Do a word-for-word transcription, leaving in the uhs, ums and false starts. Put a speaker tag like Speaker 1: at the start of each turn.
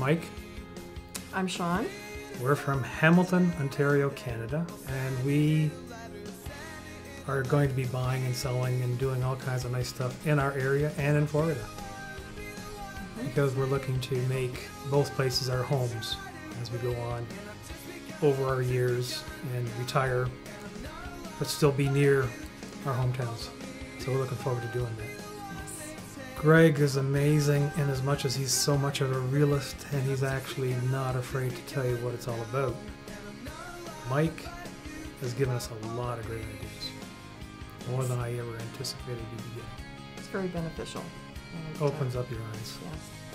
Speaker 1: Mike.
Speaker 2: I'm Sean.
Speaker 1: We're from Hamilton, Ontario, Canada, and we are going to be buying and selling and doing all kinds of nice stuff in our area and in Florida. Mm-hmm. Because we're looking to make both places our homes as we go on over our years and retire, but still be near our hometowns. So we're looking forward to doing that. Greg is amazing in as much as he's so much of a realist, and he's actually not afraid to tell you what it's all about. Mike has given us a lot of great ideas, more than I ever anticipated he'd be getting.
Speaker 2: It's very beneficial. And,
Speaker 1: Opens
Speaker 2: uh,
Speaker 1: up your eyes.
Speaker 2: Yes.